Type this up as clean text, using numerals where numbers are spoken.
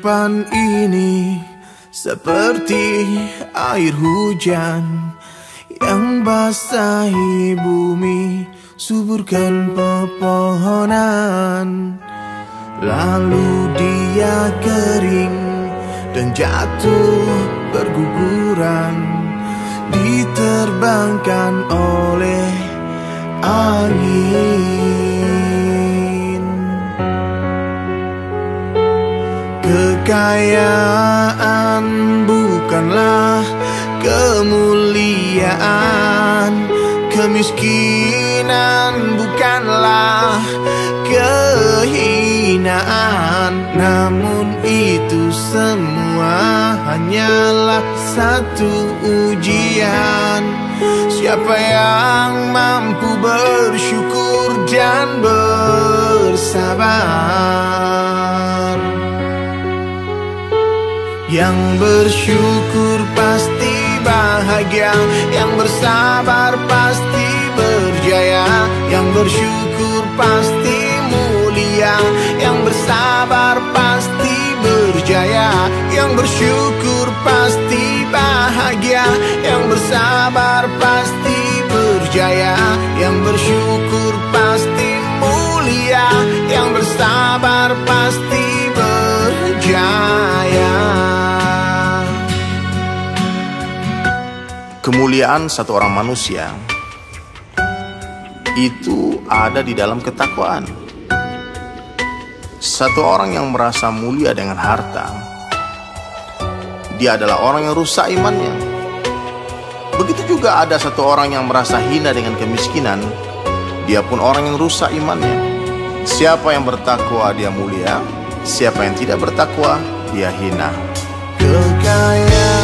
Kehidupan ini seperti air hujan yang basahi bumi, suburkan pepohonan. Lalu dia kering dan jatuh berguguran, diterbangkan oleh angin. Kekayaan bukanlah kemuliaan, kemiskinan bukanlah kehinaan. Namun itu semua hanyalah satu ujian. Siapa yang mampu bersyukur dan bersabar? Yang bersyukur pasti bahagia, yang bersabar pasti berjaya. Yang bersyukur pasti mulia, yang bersabar pasti berjaya. Yang bersyukur pasti bahagia, yang bersabar pasti berjaya. Yang bersyukur pasti mulia, yang bersabar pasti berjaya. Kemuliaan satu orang manusia itu ada di dalam ketakwaan. Satu orang yang merasa mulia dengan harta, dia adalah orang yang rusak imannya. Begitu juga ada satu orang yang merasa hina dengan kemiskinan, dia pun orang yang rusak imannya. Siapa yang bertakwa dia mulia, siapa yang tidak bertakwa dia hina. Kekayaan